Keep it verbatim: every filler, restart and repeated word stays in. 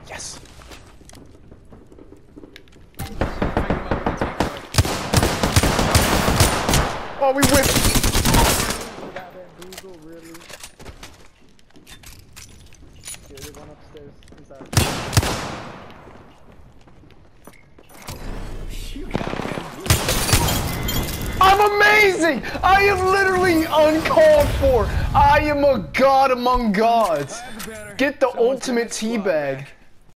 Yes. Oh, we whipped. Got that Google, really? Yeah, there's one upstairs inside. I'm amazing! I am literally uncalled for! I am a god among gods! Get the ultimate teabag.